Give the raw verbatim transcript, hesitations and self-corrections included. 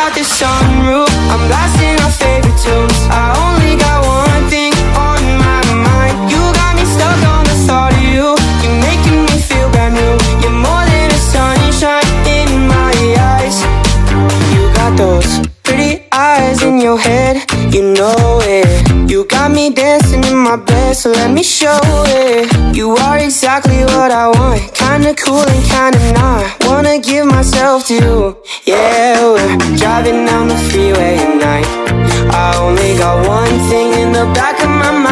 out the sunroof, I'm blasting our favorite tunes. I only got one thing on my mind. You got me stuck on the thought of you. You're making me feel brand new. You're more than a sunshine in my eyes. You got those pretty eyes in your head, you know it. You got me dancing in my bed, so let me show it. You are exactly what I want, kinda cool and kinda not. Wanna give myself to you. Yeah, we're driving down the freeway at night. I only got one thing in the back of my mind.